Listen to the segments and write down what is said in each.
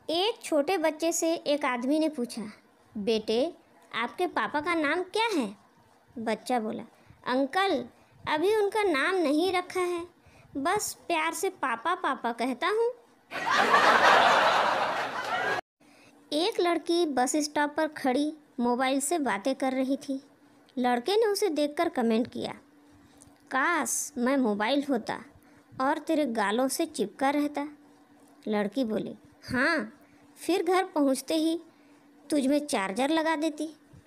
एक छोटे बच्चे से एक आदमी ने पूछा, बेटे आपके पापा का नाम क्या है? बच्चा बोला, अंकल अभी उनका नाम नहीं रखा है, बस प्यार से पापा पापा कहता हूँ। एक लड़की बस स्टॉप पर खड़ी मोबाइल से बातें कर रही थी। लड़के ने उसे देखकर कमेंट किया, काश मैं मोबाइल होता और तेरे गालों से चिपका रहता। लड़की बोली, हाँ, फिर घर पहुँचते ही तुझ में चार्जर लगा देती।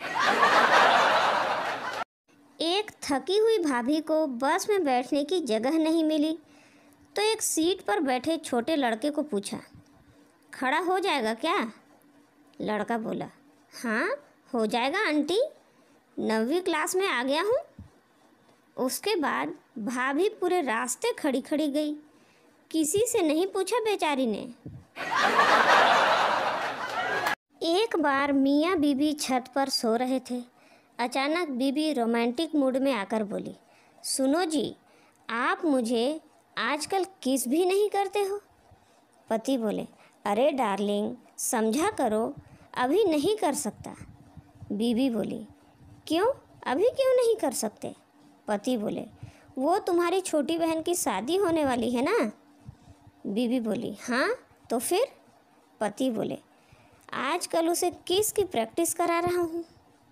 एक थकी हुई भाभी को बस में बैठने की जगह नहीं मिली तो एक सीट पर बैठे छोटे लड़के को पूछा, खड़ा हो जाएगा क्या? लड़का बोला, हाँ हो जाएगा आंटी, 9वीं क्लास में आ गया हूँ। उसके बाद भाभी पूरे रास्ते खड़ी खड़ी गई, किसी से नहीं पूछा बेचारी ने। एक बार मियाँ बीबी छत पर सो रहे थे। अचानक बीबी रोमांटिक मूड में आकर बोली, सुनो जी, आप मुझे आजकल किस भी नहीं करते हो। पति बोले, अरे डार्लिंग समझा करो, अभी नहीं कर सकता। बीबी बोली, क्यों, अभी क्यों नहीं कर सकते? पति बोले, वो तुम्हारी छोटी बहन की शादी होने वाली है ना। बीबी बोली, हाँ तो फिर? पति बोले, आजकल उसे किस की प्रैक्टिस करा रहा हूँ।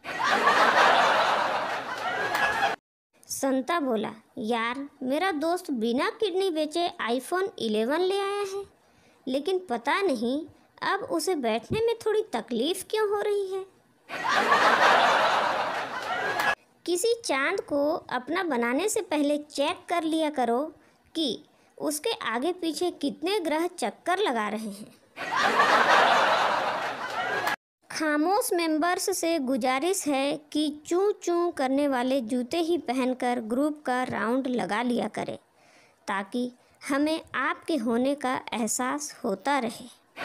संता बोला, यार मेरा दोस्त बिना किडनी बेचे iPhone 11 ले आया है, लेकिन पता नहीं अब उसे बैठने में थोड़ी तकलीफ क्यों हो रही है। किसी चांद को अपना बनाने से पहले चेक कर लिया करो कि उसके आगे पीछे कितने ग्रह चक्कर लगा रहे हैं। खामोश मेंबर्स से गुजारिश है कि चूं चूं करने वाले जूते ही पहनकर ग्रुप का राउंड लगा लिया करें, ताकि हमें आपके होने का एहसास होता रहे।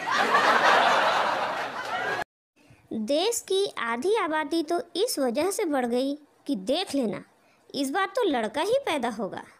देश की आधी आबादी तो इस वजह से बढ़ गई कि देख लेना, इस बार तो लड़का ही पैदा होगा।